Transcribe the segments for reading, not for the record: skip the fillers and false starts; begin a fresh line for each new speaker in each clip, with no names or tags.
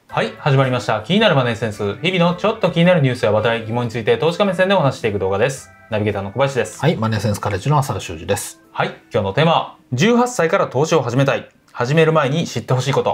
はい、始まりました。気になるマネーセンス。日々のちょっと気になるニュースや話題、疑問について投資家目線でお話していく動画です。ナビゲーターの小林です。
はい、マネーセンスカレッジの浅田修司です。
はい、今日のテーマは、18歳から投資を始めたい。始める前に知ってほしいこと。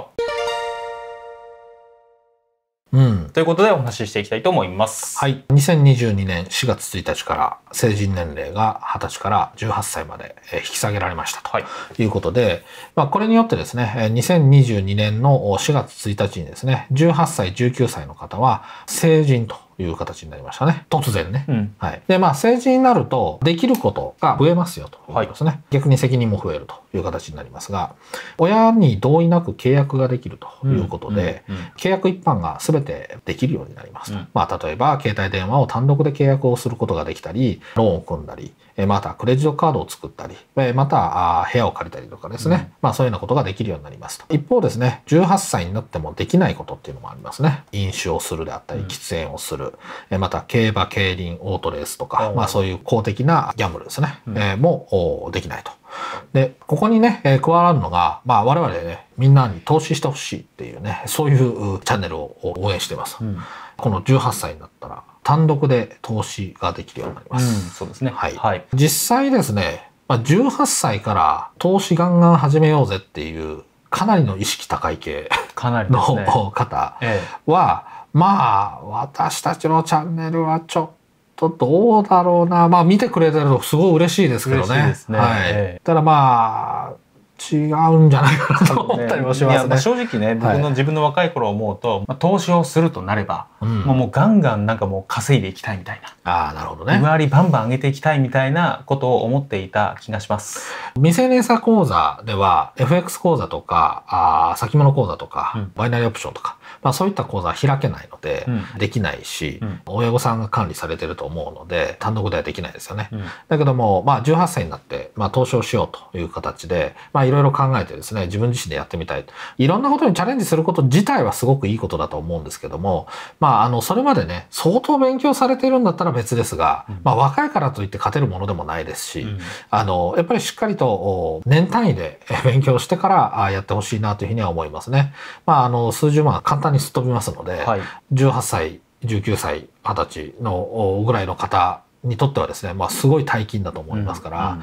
ということでお話ししていきたいと思います。
はい。2022年4月1日から成人年齢が20歳から18歳まで引き下げられましたということで、これによってですね、2022年の4月1日にですね、18歳、19歳の方は成人という形になりましたね。突然ね。はい。で、成人になるとできることが増えますよということですね。逆に責任も増えるという形になりますが、親に同意なく契約ができるということで、契約一般が全てできるようになりますと。例えば、携帯電話を単独で契約をすることができたり、ローンを組んだり、またクレジットカードを作ったり、また部屋を借りたりとかですね。そういうようなことができるようになりますと。一方ですね、18歳になってもできないことっていうのもありますね。飲酒をするであったり、喫煙をする。また競馬、競輪、オートレースとか、そういう公的なギャンブルですね。もできないと。で、ここにね、加わるのが、我々ね、みんなに投資してほしいっていうね、そういうチャンネルを応援しています。この18歳になったら、単独で投資ができるようになります。
そうですね。
はい。実際ですね、18歳から投資ガンガン始めようぜっていう、かなりの意識高い系の方は、私たちのチャンネルはちょっとどうだろうな。見てくれてるとすごい嬉しいですけどね。
嬉しいですね。
はい。ただ違うんじゃないかなと思ったりもしますね。
正直ね、僕の自分の若い頃を思うと、投資をするとなれば、もうガンガンもう稼いでいきたいみたいな。
なるほどね。
利回りバンバン上げていきたいみたいなことを思っていた気がします。
未成年者講座では FX 講座とか先物講座とか、バイナリーオプションとか、そういった講座は開けないので、できないし、親御さんが管理されてると思うので、単独ではできないですよね。だけども、18歳になって、投資をしようという形で、いろいろ考えてですね、自分自身でやってみたい。いろんなことにチャレンジすること自体はすごくいいことだと思うんですけども、それまでね、相当勉強されているんだったら別ですが、若いからといって勝てるものでもないですし、やっぱりしっかりと年単位で勉強してからやってほしいなというふうには思いますね。数十万簡単にすっ飛びますので、18歳、19歳、20歳のぐらいの方にとってはですね、すごい大金だと思いますから、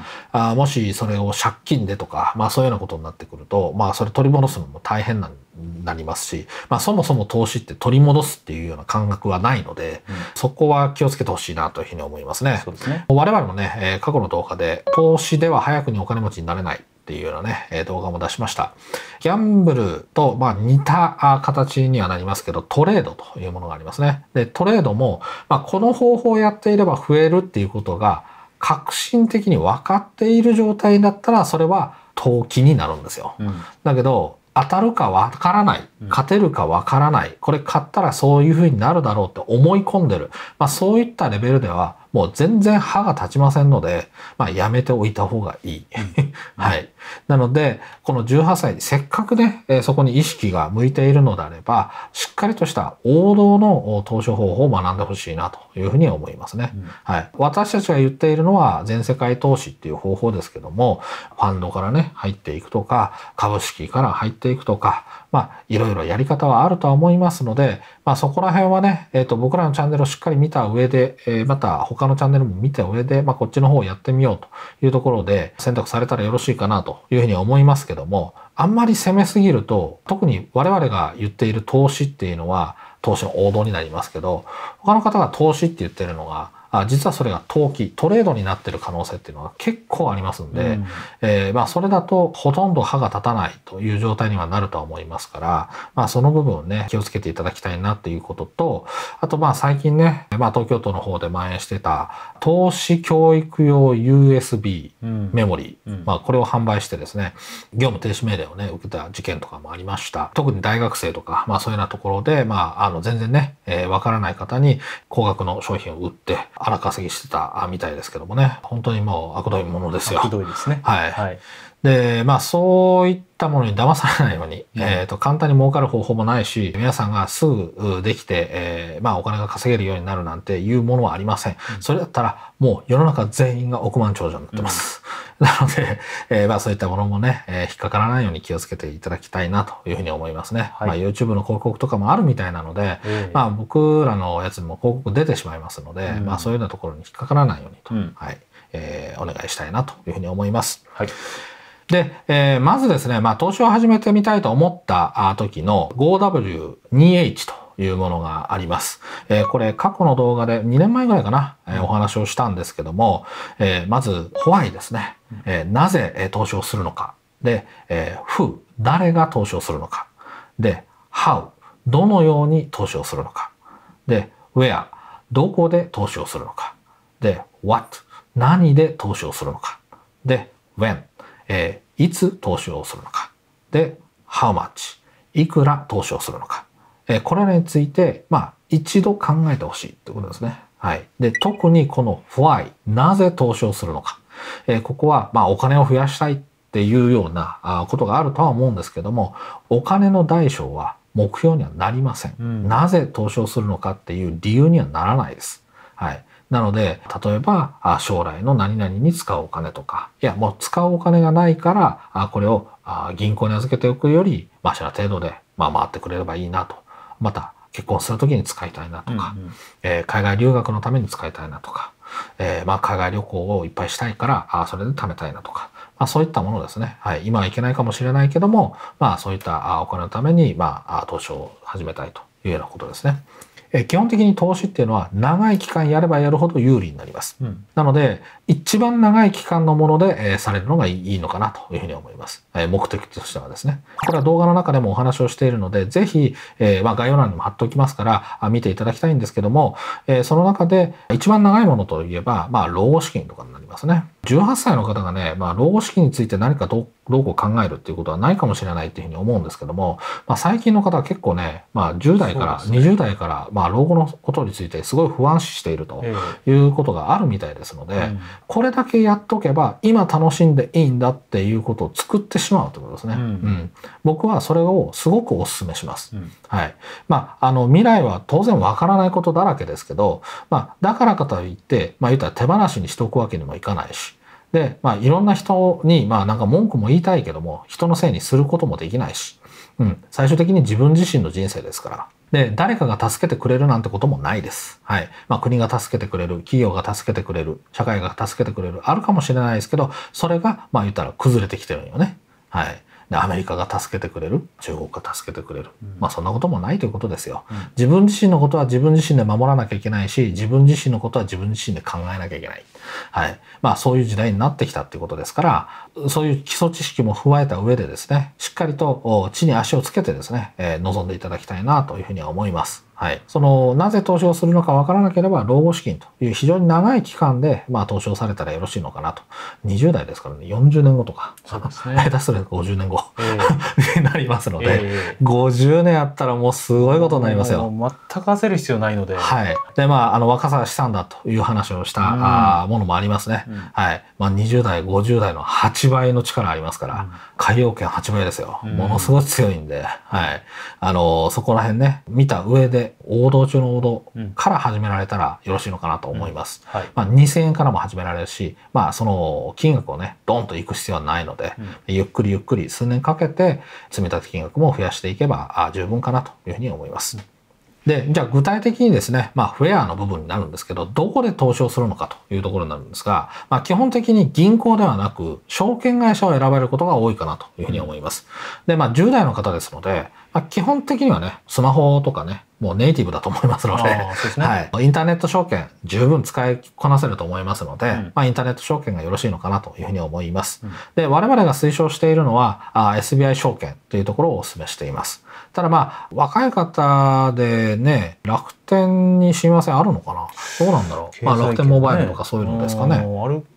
もしそれを借金でとか、そういうようなことになってくると、それ取り戻すのも大変になりますし、そもそも投資って取り戻すっていうような感覚はないので、そこは気をつけてほしいなというふうに思いますね。
そうですね。
我々もね、過去の動画で、投資では早くにお金持ちになれないっていうようなね、動画も出しました。ギャンブルと似た形にはなりますけど、トレードというものがありますね。で、トレードも、この方法をやっていれば増えるっていうことが、革新的に分かっている状態だったら、それは投機になるんですよ。だけど、当たるか分からない。勝てるか分からない。これ買ったらそういう風になるだろうって思い込んでる。そういったレベルでは、もう全然歯が立ちませんので、やめておいた方がいい。はい。なので、この18歳、せっかくね、そこに意識が向いているのであれば、しっかりとした王道の投資方法を学んでほしいなというふうに思いますね。はい。私たちが言っているのは全世界投資っていう方法ですけども、ファンドからね、入っていくとか、株式から入っていくとか、いろいろやり方はあるとは思いますので、そこら辺はね、僕らのチャンネルをしっかり見た上で、また他のチャンネルも見た上で、こっちの方をやってみようというところで選択されたらよろしいかなというふうに思いますけども、あんまり攻めすぎると、特に我々が言っている投資っていうのは、投資の王道になりますけど、他の方が投資って言ってるのが、実はそれが投機、トレードになってる可能性っていうのは結構ありますんで、それだとほとんど歯が立たないという状態にはなるとは思いますから、その部分をね、気をつけていただきたいなということと、あと最近ね、東京都の方で蔓延してた投資教育用 USB メモリー、これを販売してですね、業務停止命令をね、受けた事件とかもありました。特に大学生とか、そういうようなところで、全然ね、わからない方に高額の商品を売って、荒稼ぎしてたみたいですけどもね。本当にもう悪どいものですよ。
悪どいですね。
はい。 で、そういったものに騙されないように、簡単に儲かる方法もないし、皆さんがすぐできて、お金が稼げるようになるなんていうものはありません。それだったら、もう世の中全員が億万長者になってます。なので、そういったものもね、引っかからないように気をつけていただきたいなというふうに思いますね。YouTube の広告とかもあるみたいなので、僕らのやつにも広告出てしまいますので、そういうようなところに引っかからないようにと、お願いしたいなというふうに思います。で、まずですね、投資を始めてみたいと思った時の 5W2H というものがあります。これ過去の動画で2年前ぐらいかな、お話をしたんですけども、まず Why ですね。なぜ投資をするのか。で、Who 誰が投資をするのか。で、How どのように投資をするのか。で、Where どこで投資をするのか。で、What 何で投資をするのか。で、Whenいつ投資をするのか。で、How much いくら投資をするのか。これらについて、一度考えてほしいということですね。で、特にこの Why なぜ投資をするのか。ここは、お金を増やしたいっていうようなことがあるとは思うんですけども、お金の大小は目標にはなりません。なぜ投資をするのかっていう理由にはならないです。なので、例えば、将来の何々に使うお金とか、いや、もう使うお金がないから、これを銀行に預けておくより、マシな程度で、回ってくれればいいなと。また、結婚するときに使いたいなとか、海外留学のために使いたいなとか、海外旅行をいっぱいしたいから、それで貯めたいなとか、そういったものですね。今はいけないかもしれないけども、そういったお金のために、投資を始めたいというようなことですね。基本的に投資っていうのは長い期間やればやるほど有利になります。なので、一番長い期間のものでされるのがいいのかなというふうに思います。目的としてはですね。これは動画の中でもお話をしているので、ぜひ、概要欄にも貼っておきますから見ていただきたいんですけども、その中で一番長いものといえば、老後資金とかになりますね。18歳の方がね、老後資金について何かどうこう考えるっていうことはないかもしれないっていうふうに思うんですけども、最近の方は結構ね、10代から20代から、老後のことについてすごい不安視しているということがあるみたいですので、これだけやっとけば今楽しんでいいんだっていうことを作ってしまうということですね。僕はそれをすごくお勧めします。未来は当然わからないことだらけですけど、だからかといって、言ったら手放しにしておくわけにもいかないし、で、いろんな人に、なんか文句も言いたいけども、人のせいにすることもできないし、最終的に自分自身の人生ですから。で、誰かが助けてくれるなんてこともないです。国が助けてくれる、企業が助けてくれる、社会が助けてくれる、あるかもしれないですけど、それが、言ったら崩れてきてるんよね。で、アメリカが助けてくれる、中国が助けてくれる。そんなこともないということですよ。自分自身のことは自分自身で守らなきゃいけないし、自分自身のことは自分自身で考えなきゃいけない。そういう時代になってきたっていうことですから、そういう基礎知識も踏まえた上でですね、しっかりと地に足をつけてですね、臨んでいただきたいなというふうには思います。なぜ投資をするのかわからなければ、老後資金という非常に長い期間で、投資をされたらよろしいのかなと。20代ですからね、40年後とか、下手すると50年後になりますので、50年あったらもうすごいことになりますよ。
全く焦る必要ないので。
で、若さは資産だという話をしたものもありますね。20代、50代の8倍の力ありますから、海洋圏8倍ですよ。ものすごい強いんで、そこら辺ね、見た上で、王道中の王道から始められたらよろしいのかなと思います。2000円からも始められるし、その金額をね、ドンといく必要はないので、ゆっくりゆっくり数年かけて積み立て金額も増やしていけば十分かなというふうに思います。で、じゃあ具体的にですね、フェアの部分になるんですけど、どこで投資をするのかというところになるんですが、基本的に銀行ではなく、証券会社を選ばれることが多いかなというふうに思います。で、10代の方ですので、基本的にはね、スマホとかね、もうネイティブだと思いますので、インターネット証券十分使いこなせると思いますので、インターネット証券がよろしいのかなというふうに思います。で、我々が推奨しているのは、SBI 証券というところをお勧めしています。ただ若い方でね、楽天に親和性あるのかな、どうなんだろう。楽天モバイルとかそういうのですかね。
ある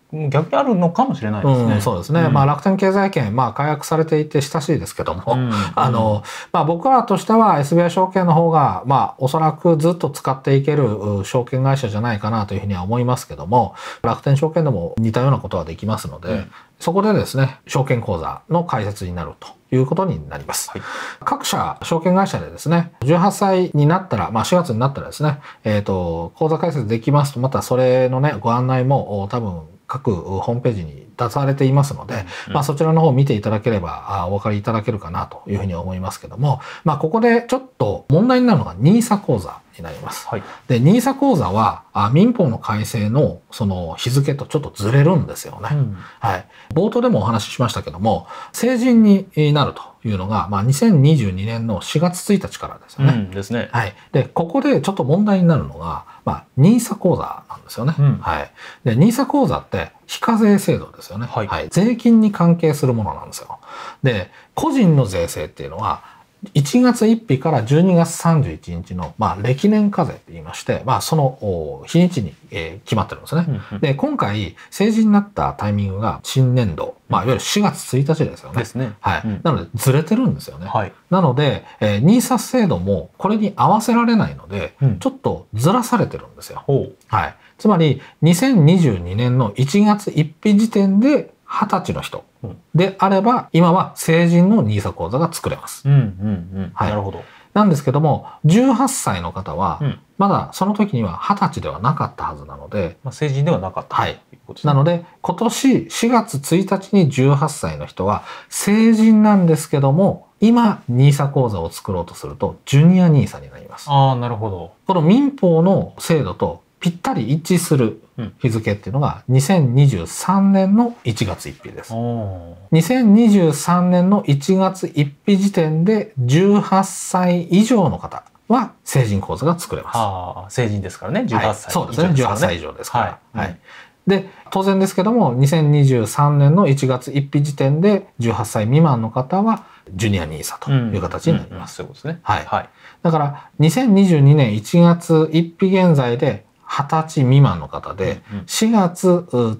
逆にあるのかもしれないですね。
そうですね。楽天経済圏、解約されていて親しいですけども、僕らとしては SBI 証券の方が、おそらくずっと使っていける証券会社じゃないかなというふうには思いますけども、楽天証券でも似たようなことはできますので、そこでですね、証券口座の開設になるということになります。各社、証券会社でですね、18歳になったら、4月になったらですね、口座開設できますと、またそれのね、ご案内も多分、各ホームページに出されていますので、そちらの方を見ていただければお分かりいただけるかなというふうに思いますけども、ここでちょっと問題になるのが NISA 口座になります。で、NISA 口座は民法の改正のその日付とちょっとずれるんですよね。冒頭でもお話ししましたけども、成人になるというのが、2022年の4月1日からですよね。
ですね。
で、ここでちょっと問題になるのが、NISA 口座なんですよね。で、NISA 口座って非課税制度ですよね。税金に関係するものなんですよ。で、個人の税制っていうのは、1月1日から12月31日の、歴年課税って言いまして、その日にちに、決まってるんですね。で、今回、成人になったタイミングが新年度、いわゆる4月1日ですよね。なので、ずれてるんですよね。なので、NISA 制度もこれに合わせられないので、ちょっとずらされてるんですよ。つまり、2022年の1月1日時点で20歳の人であれば、今は成人の NISA 口座が作れます。
なるほど。
なんですけども、18歳の方は、まだその時には20歳ではなかったはずなので、
成人ではなかったということですね。
なので、今年4月1日に18歳の人は成人なんですけども、今 NISA 口座を作ろうとすると、ジュニア NISA になります。
なるほど。
この民法の制度とぴったり一致する日付っていうのが2023年の1月1日です。2023年の1月1日時点で18歳以上の方は成人口座が作れます。
成人ですからね、18歳。
そうですね、18歳以上ですから。で、当然ですけども、2023年の1月1日時点で18歳未満の方はジュニア NISA という形になります。
そうですね。
だから、2022年1月1日現在で20歳未満の方で、4月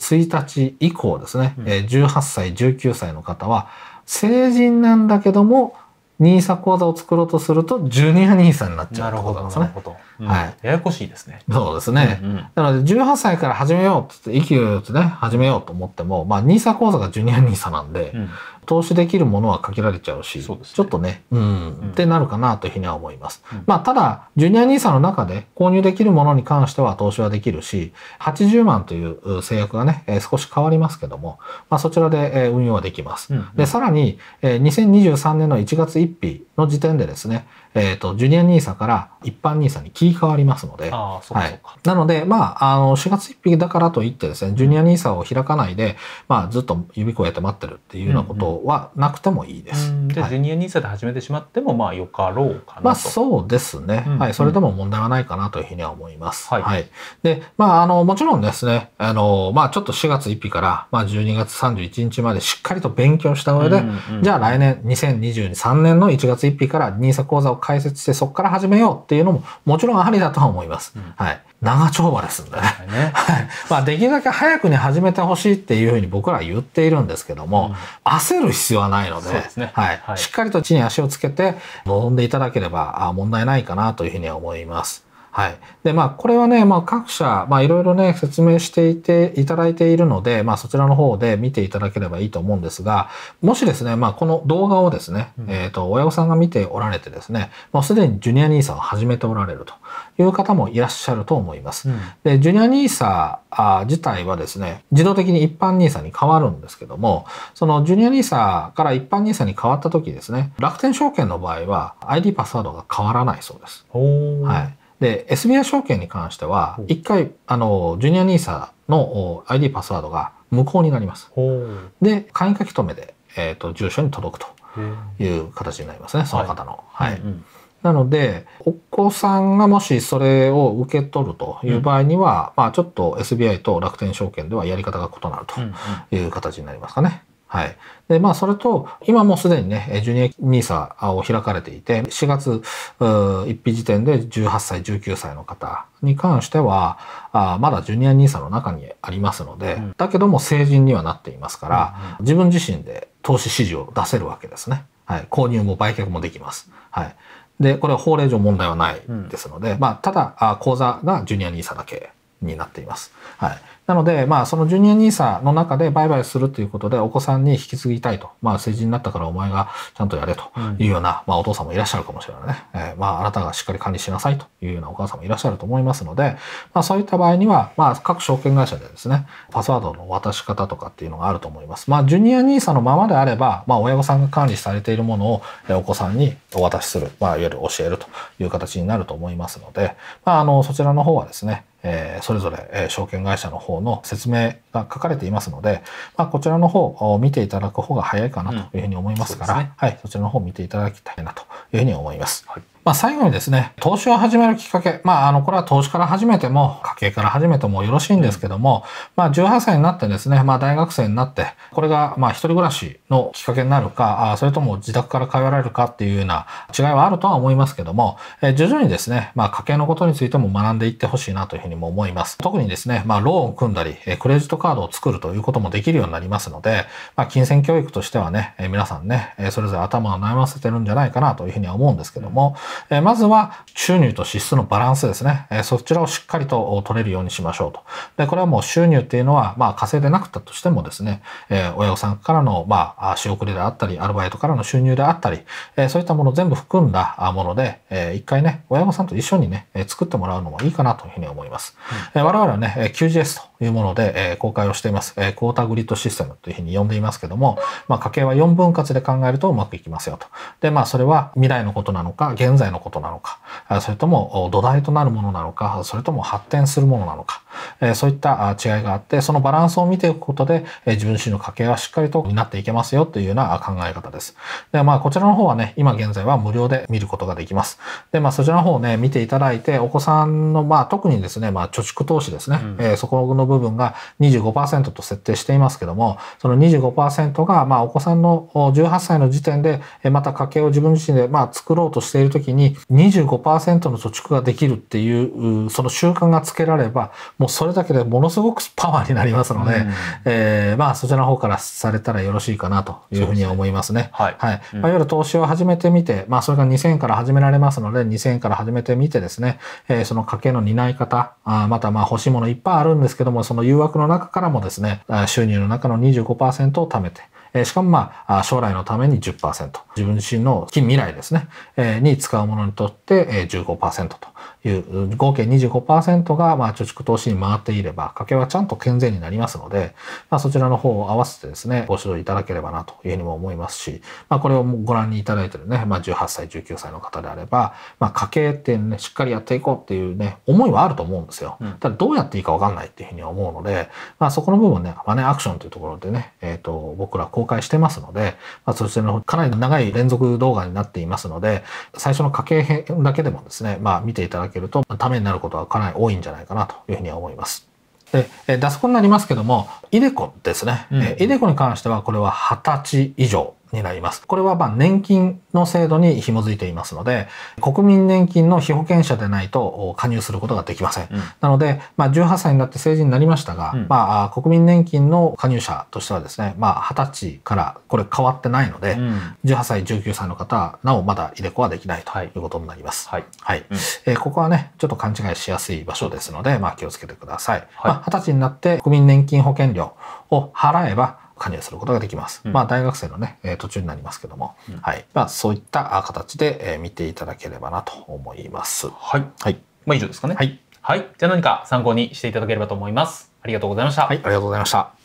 1日以降ですね、18歳、19歳の方は、成人なんだけども、NISA 口座を作ろうとすると、ジュニア NISA になっちゃうってことなんですね。
ややこしいですね。
そうですね。なので、18歳から始めようって言って、勢いよくね、始めようと思っても、NISA 口座がジュニア NISA なんで、投資できるものは限られちゃうし、ちょっとね、ってなるかなというふうには思います。ただ、ジュニア NISA の中で購入できるものに関しては投資はできるし、80万という制約がね、少し変わりますけども、そちらで運用はできます。で、さらに、2023年の1月1日の時点でですね、ジュニア NISA から一般 NISA に切り替わりますので、なので、4月1日だからといってですね、ジュニア NISA を開かないで、ずっと指こうやって待ってるっていうようなことはなくてもいいです。
で、ジュニア NISA で始めてしまっても、よかろうかなと。
そうですね。それでも問題はないかなというふうには思います。で、もちろんですね、ちょっと4月1日から、12月31日までしっかりと勉強した上で、じゃあ来年、2023年の1月1日から NISA 口座を開設して、そこから始めようっていうのも、もちろんありだとは思います。長丁場ですんでね。できるだけ早くに始めてほしいっていうふうに僕らは言っているんですけども、焦る必要はないので、しっかりと地に足をつけて臨んでいただければ問題ないかなというふうには思います。で、これはね、各社、いろいろね、説明していただいているので、そちらの方で見ていただければいいと思うんですが、もしですね、この動画をですね、親御さんが見ておられてですね、もうすでにジュニア NISA を始めておられるという方もいらっしゃると思います。で、ジュニア NISA 自体はですね、自動的に一般 NISA に変わるんですけども、そのジュニア NISA から一般 NISA に変わった時ですね、楽天証券の場合は ID パスワードが変わらないそうです。で、SBI 証券に関しては、一回、ジュニア NISA の ID パスワードが無効になります。で、簡易書き留めで、住所に届くという形になりますね、その方の。なので、お子さんがもしそれを受け取るという場合には、ちょっと SBI と楽天証券ではやり方が異なるという形になりますかね。 はい。で、まあ、それと、今もうすでにね、ジュニア NISA を開かれていて、4月1日時点で18歳、19歳の方に関しては、まだジュニア NISA の中にありますので、だけども成人にはなっていますから、自分自身で投資指示を出せるわけですね。はい。購入も売却もできます。はい。で、これは法令上問題はないですので、まあ、ただ、口座がジュニア NISA だけになっています。はい。なので、まあ、そのジュニア NISA の中で売買するということで、お子さんに引き継ぎたいと。まあ、成人になったからお前がちゃんとやれというような、まあ、お父さんもいらっしゃるかもしれないね。まあ、あなたがしっかり管理しなさいというようなお母さんもいらっしゃると思いますので、まあ、そういった場合には、まあ、各証券会社でですね、パスワードの渡し方とかっていうのがあると思います。まあ、ジュニア NISA のままであれば、まあ、親御さんが管理されているものをお子さんにお渡しする、まあ、いわゆる教えるという形になると思いますので、まあ、そちらの方はですね、それぞれ証券会社の方の説明が書かれていますので、まあ、こちらの方を見ていただく方が早いかなというふうに思いますから、はい、そちらの方を見ていただきたいなというふうに思います。はい。まあ、最後にですね、投資を始めるきっかけ。まあ、これは投資から始めても、家計から始めてもよろしいんですけども、まあ、18歳になってですね、まあ、大学生になって、これが、まあ、一人暮らしのきっかけになるか、それとも自宅から通われるかっていうような違いはあるとは思いますけども、徐々にですね、まあ、家計のことについても学んでいってほしいなというふうにも思います。特にですね、まあ、ローンを組んだり、クレジットカードを作るということもできるようになりますので、まあ、金銭教育としてはね、皆さんね、それぞれ頭を悩ませてるんじゃないかなというふうには思うんですけども、まずは収入と支出のバランスですね。そちらをしっかりと取れるようにしましょうと。で、これはもう収入っていうのは、まあ稼いでなくったとしてもですね、親御さんからの、まあ、仕送りであったり、アルバイトからの収入であったり、そういったものを全部含んだもので、一回ね、親御さんと一緒にね、作ってもらうのもいいかなというふうに思います。我々はね、QGS というもので、公開をしています。クォーターグリッドシステムというふうに呼んでいますけども、まあ家計は4分割で考えるとうまくいきますよと。で、まあそれは未来のことなのか、現在のことなのか、それとも土台となるものなのか、それとも発展するものなのか、そういった違いがあって、そのバランスを見ていくことで、自分自身の家計はしっかりと担っていけますよというような考え方です。で、まあこちらの方はね、今現在は無料で見ることができます。で、まあそちらの方をね、見ていただいて、お子さんの、まあ特にですね、まあ貯蓄投資ですね、そこの部分が 25% と設定していますけども、その 25% が、まあお子さんの18歳の時点で、また家計を自分自身で、まあ作ろうとしているときに 25% の貯蓄ができるっていう、その習慣がつけられば、もうそれだけでものすごくパワーになりますので、まあそちらの方からされたらよろしいかなというふうに思いますね。はい。はい。まあ、いわゆる投資を始めてみて、まあそれが2000円から始められますので、2000円から始めてみてですね、その家計の担い方、またまあ欲しいものいっぱいあるんですけども、その誘惑の中からもですね、収入の中の 25% を貯めて、しかもまあ、将来のために 10%、自分自身の近未来ですね、に使うものにとって15%という、合計 25% がまあ貯蓄投資に回っていれば、家計はちゃんと健全になりますので、まあそちらの方を合わせてですね、ご指導いただければなというふうにも思いますし、まあこれをご覧にいただいているね、まあ18歳、19歳の方であれば、まあ家計ってね、しっかりやっていこうっていうね、思いはあると思うんですよ。ただどうやっていいかわかんないっていうふうに思うので、まあそこの部分ね、マネーアクションというところでね、僕ら公開してますので、まあ、そちらのかなり長い連続動画になっていますので、最初の家計編だけでもですね、まあ見ていただけると、ためになることはかなり多いんじゃないかなというふうには思います。で、脱コになりますけども、iDeCoですね。iDeCoに関しては、これは20歳以上になります。これはまあ年金の制度に紐づいていますので、国民年金の被保険者でないと加入することができません。なので、まあ18歳になって成人になりましたが、まあ国民年金の加入者としてはですね、まあ20歳からこれ変わってないので、18歳、19歳の方はなおまだiDeCoはできないということになります。はい。ここはね、ちょっと勘違いしやすい場所ですので、まあ気をつけてください。まあ20歳になって国民年金保険料を払えば、加入することができます。まあ大学生のね、途中になりますけども、はい。まあそういった形で見ていただければなと思います。
はい。はい。まあ以上ですかね。はい。はい。じゃあ何か参考にしていただければと思います。ありがとうございました。
はい。ありがとうございました。